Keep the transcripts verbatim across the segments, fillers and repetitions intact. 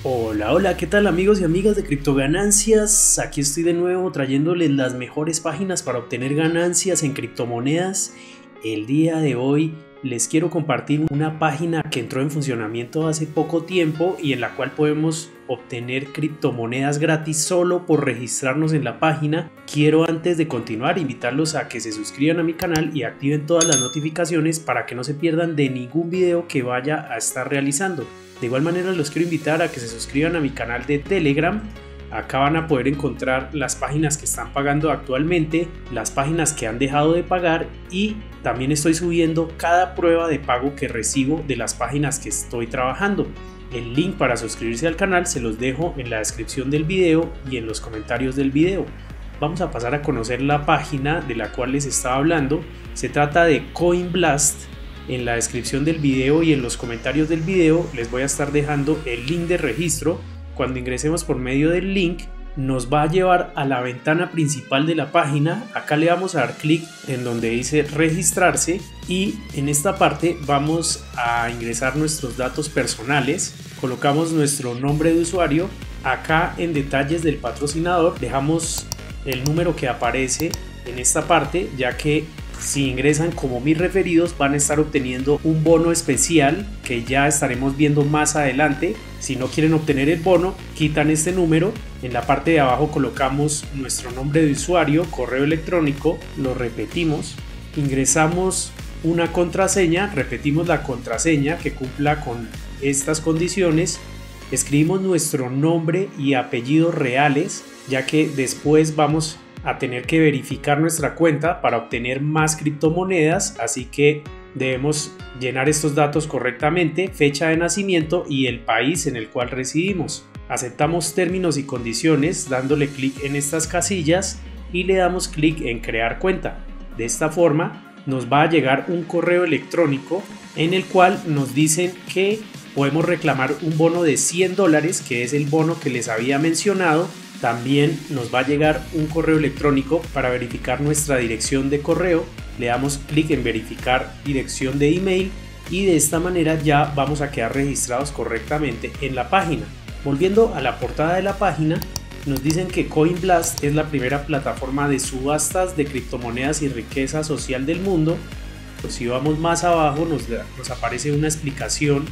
Hola, hola, ¿qué tal amigos y amigas de Criptoganancias? Aquí estoy de nuevo trayéndoles las mejores páginas para obtener ganancias en criptomonedas. El día de hoy les quiero compartir una página que entró en funcionamiento hace poco tiempo y en la cual podemos obtener criptomonedas gratis solo por registrarnos en la página. Quiero, antes de continuar, invitarlos a que se suscriban a mi canal y activen todas las notificaciones para que no se pierdan de ningún video que vaya a estar realizando. De igual manera los quiero invitar a que se suscriban a mi canal de Telegram. Acá van a poder encontrar las páginas que están pagando actualmente, las páginas que han dejado de pagar, y también estoy subiendo cada prueba de pago que recibo de las páginas que estoy trabajando. El link para suscribirse al canal se los dejo en la descripción del video y en los comentarios del video. Vamos a pasar a conocer la página de la cual les estaba hablando. Se trata de Coinblast. En la descripción del video y en los comentarios del video les voy a estar dejando el link de registro. Cuando ingresemos por medio del link nos va a llevar a la ventana principal de la página. Acá le vamos a dar clic en donde dice registrarse y en esta parte vamos a ingresar nuestros datos personales. Colocamos nuestro nombre de usuario. Acá en detalles del patrocinador dejamos el número que aparece en esta parte, ya que si ingresan como mis referidos van a estar obteniendo un bono especial que ya estaremos viendo más adelante. Si no quieren obtener el bono, quitan este número. En la parte de abajo colocamos nuestro nombre de usuario, correo electrónico, lo repetimos, ingresamos una contraseña, repetimos la contraseña que cumpla con estas condiciones, escribimos nuestro nombre y apellidos reales, ya que después vamos a tener que verificar nuestra cuenta para obtener más criptomonedas, así que debemos llenar estos datos correctamente, fecha de nacimiento y el país en el cual residimos. Aceptamos términos y condiciones dándole clic en estas casillas y le damos clic en crear cuenta. De esta forma nos va a llegar un correo electrónico en el cual nos dicen que podemos reclamar un bono de cien dólares, que es el bono que les había mencionado. También nos va a llegar un correo electrónico para verificar nuestra dirección de correo. Le damos clic en verificar dirección de email y de esta manera ya vamos a quedar registrados correctamente en la página. Volviendo a la portada de la página, nos dicen que Coinblast es la primera plataforma de subastas de criptomonedas y riqueza social del mundo. Pues si vamos más abajo nos, nos aparece una explicación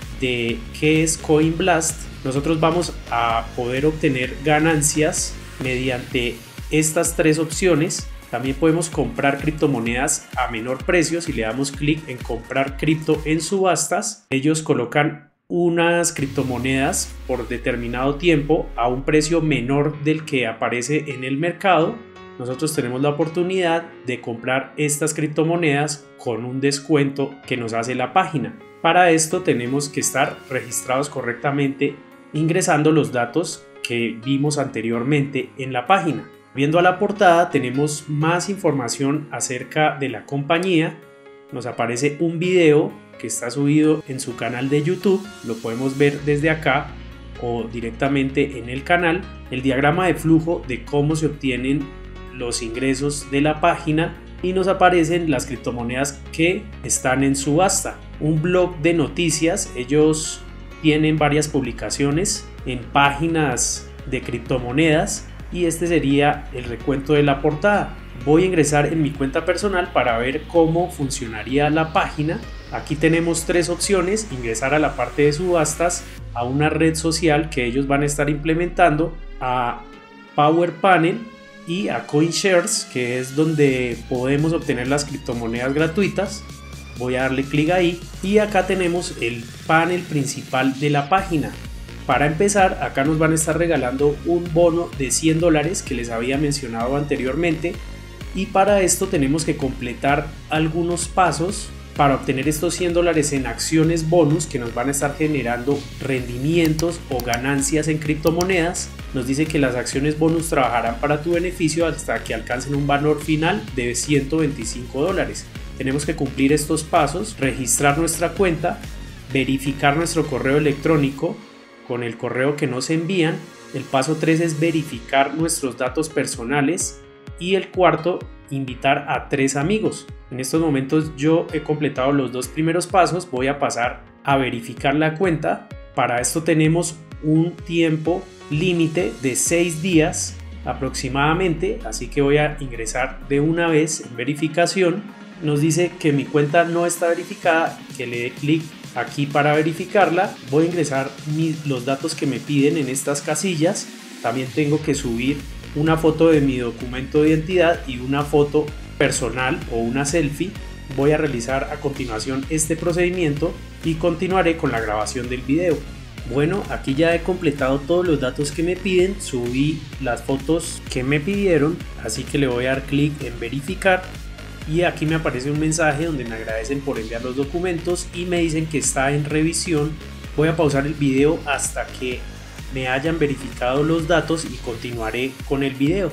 de qué es Coinblast. Nosotros vamos a poder obtener ganancias mediante estas tres opciones. También podemos comprar criptomonedas a menor precio. Si le damos clic en comprar cripto en subastas, ellos colocan unas criptomonedas por determinado tiempo a un precio menor del que aparece en el mercado. Nosotros tenemos la oportunidad de comprar estas criptomonedas con un descuento que nos hace la página. Para esto tenemos que estar registrados correctamente ingresando los datos que vimos anteriormente en la página. Viendo a la portada tenemos más información acerca de la compañía. Nos aparece un video que está subido en su canal de YouTube, lo podemos ver desde acá o directamente en el canal. El diagrama de flujo de cómo se obtienen los ingresos de la página y nos aparecen las criptomonedas que están en subasta. Un blog de noticias, ellos tienen varias publicaciones en páginas de criptomonedas y este sería el recuento de la portada. Voy a ingresar en mi cuenta personal para ver cómo funcionaría la página. Aquí tenemos tres opciones: ingresar a la parte de subastas, a una red social que ellos van a estar implementando, a Power Panel y a CoinShares, que es donde podemos obtener las criptomonedas gratuitas. Voy a darle clic ahí y acá tenemos el panel principal de la página. Para empezar, acá nos van a estar regalando un bono de cien dólares que les había mencionado anteriormente, y para esto tenemos que completar algunos pasos para obtener estos cien dólares en acciones bonus que nos van a estar generando rendimientos o ganancias en criptomonedas. Nos dice que las acciones bonus trabajarán para tu beneficio hasta que alcancen un valor final de ciento veinticinco dólares. Tenemos que cumplir estos pasos: registrar nuestra cuenta, verificar nuestro correo electrónico con el correo que nos envían. El paso tres es verificar nuestros datos personales y el cuarto, invitar a tres amigos. En estos momentos yo he completado los dos primeros pasos. Voy a pasar a verificar la cuenta. Para esto tenemos un tiempo límite de seis días aproximadamente, así que voy a ingresar de una vez en verificación. Nos dice que mi cuenta no está verificada, que le dé clic aquí para verificarla. Voy a ingresar mis, los datos que me piden en estas casillas. También tengo que subir una foto de mi documento de identidad y una foto personal o una selfie. Voy a realizar a continuación este procedimiento y continuaré con la grabación del video. Bueno, aquí ya he completado todos los datos que me piden, subí las fotos que me pidieron, así que le voy a dar clic en verificar y aquí me aparece un mensaje donde me agradecen por enviar los documentos y me dicen que está en revisión. Voy a pausar el video hasta que me hayan verificado los datos y continuaré con el video.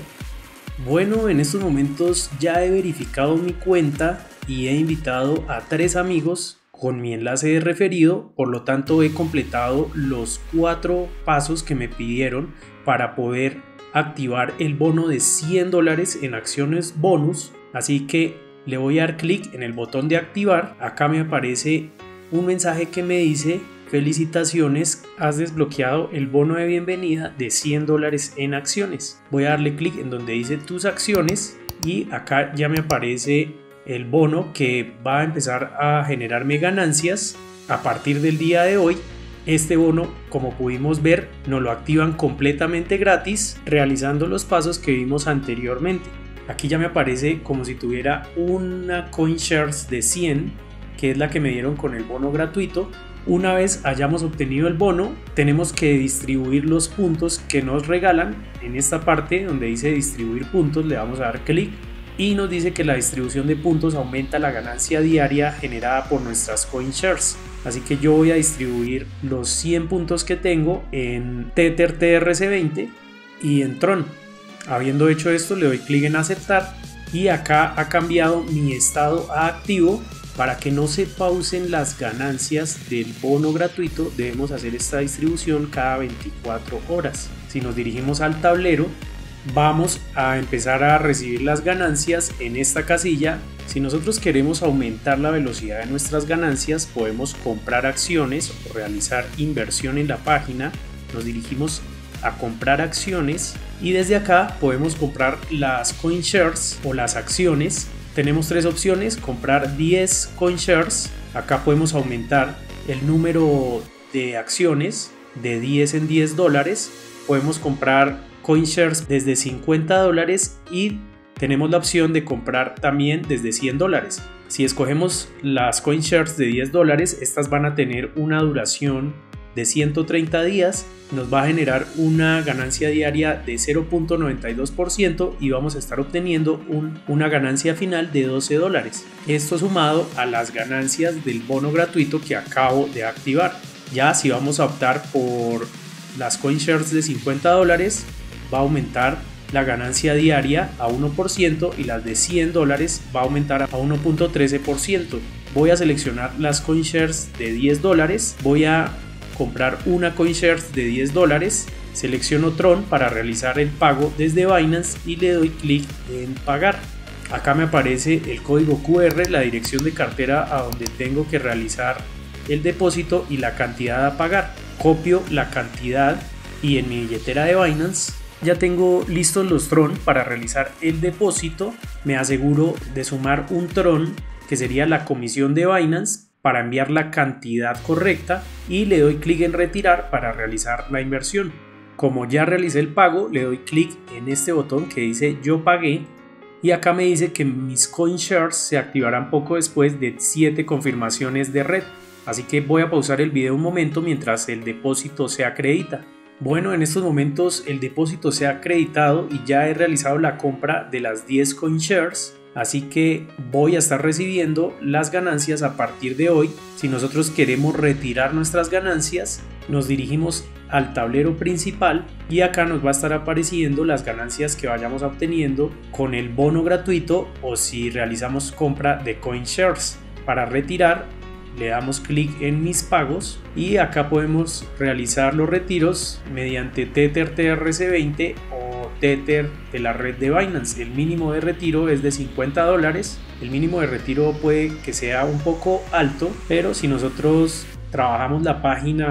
Bueno, en estos momentos ya he verificado mi cuenta y he invitado a tres amigos con mi enlace de referido, por lo tanto he completado los cuatro pasos que me pidieron para poder activar el bono de cien dólares en acciones bonus. Así que le voy a dar clic en el botón de activar. Acá me aparece un mensaje que me dice: felicitaciones, has desbloqueado el bono de bienvenida de cien dólares en acciones. Voy a darle clic en donde dice tus acciones y acá ya me aparece el bono que va a empezar a generarme ganancias a partir del día de hoy. Este bono, como pudimos ver, nos lo activan completamente gratis realizando los pasos que vimos anteriormente. Aquí ya me aparece como si tuviera una CoinShares de cien, que es la que me dieron con el bono gratuito. Una vez hayamos obtenido el bono, tenemos que distribuir los puntos que nos regalan. En esta parte donde dice distribuir puntos le vamos a dar clic y nos dice que la distribución de puntos aumenta la ganancia diaria generada por nuestras CoinShares. Así que yo voy a distribuir los cien puntos que tengo en Tether T R C veinte y en Tron. Habiendo hecho esto, le doy clic en aceptar y acá ha cambiado mi estado a activo. Para que no se pausen las ganancias del bono gratuito, debemos hacer esta distribución cada veinticuatro horas. Si nos dirigimos al tablero, vamos a empezar a recibir las ganancias en esta casilla. Si nosotros queremos aumentar la velocidad de nuestras ganancias, podemos comprar acciones o realizar inversión en la página. Nos dirigimos a comprar acciones y desde acá podemos comprar las CoinShares o las acciones. Tenemos tres opciones: comprar diez CoinShares. Acá podemos aumentar el número de acciones de diez en diez dólares. Podemos comprar CoinShares desde cincuenta dólares y tenemos la opción de comprar también desde cien dólares. Si escogemos las CoinShares de diez dólares, estas van a tener una duración de ciento treinta días, nos va a generar una ganancia diaria de cero punto noventa y dos por ciento y vamos a estar obteniendo un, una ganancia final de doce dólares. Esto sumado a las ganancias del bono gratuito que acabo de activar. Ya si vamos a optar por las CoinShares de cincuenta dólares, va a aumentar la ganancia diaria a uno por ciento y las de cien dólares va a aumentar a uno punto trece por ciento. Voy a seleccionar las CoinShares de diez dólares, voy a comprar una CoinShares de diez dólares, selecciono Tron para realizar el pago desde Binance y le doy clic en pagar. Acá me aparece el código Q R, la dirección de cartera a donde tengo que realizar el depósito y la cantidad a pagar. Copio la cantidad y en mi billetera de Binance ya tengo listos los Tron para realizar el depósito. Me aseguro de sumar un Tron, que sería la comisión de Binance, para enviar la cantidad correcta y le doy clic en retirar para realizar la inversión. Como ya realicé el pago, le doy clic en este botón que dice yo pagué y acá me dice que mis CoinShares se activarán poco después de siete confirmaciones de red. Así que voy a pausar el video un momento mientras el depósito se acredita. Bueno, en estos momentos el depósito se ha acreditado y ya he realizado la compra de las diez CoinShares. Así que voy a estar recibiendo las ganancias a partir de hoy. Si nosotros queremos retirar nuestras ganancias, nos dirigimos al tablero principal y acá nos va a estar apareciendo las ganancias que vayamos obteniendo con el bono gratuito o si realizamos compra de CoinShares. Para retirar, le damos clic en mis pagos y acá podemos realizar los retiros mediante Tether T R C veinte o Tether de la red de Binance. El mínimo de retiro es de cincuenta dólares. El mínimo de retiro puede que sea un poco alto, pero si nosotros trabajamos la página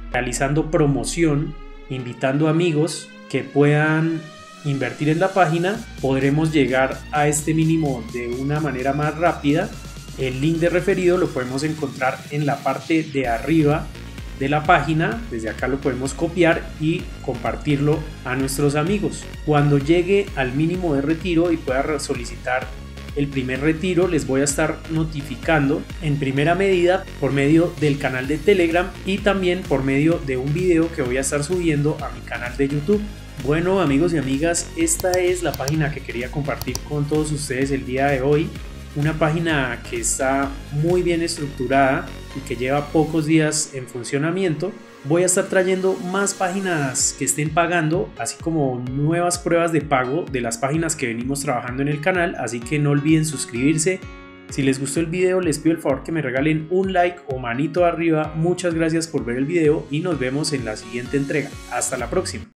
realizando promoción, invitando amigos que puedan invertir en la página, podremos llegar a este mínimo de una manera más rápida. El link de referido lo podemos encontrar en la parte de arriba de la página. Desde acá lo podemos copiar y compartirlo a nuestros amigos. Cuando llegue al mínimo de retiro y pueda solicitar el primer retiro, les voy a estar notificando en primera medida por medio del canal de Telegram y también por medio de un video que voy a estar subiendo a mi canal de YouTube. Bueno, amigos y amigas, esta es la página que quería compartir con todos ustedes el día de hoy. Una página que está muy bien estructurada y que lleva pocos días en funcionamiento. Voy a estar trayendo más páginas que estén pagando, así como nuevas pruebas de pago de las páginas que venimos trabajando en el canal, así que no olviden suscribirse. Si les gustó el video, les pido el favor que me regalen un like o manito arriba. Muchas gracias por ver el video y nos vemos en la siguiente entrega. Hasta la próxima.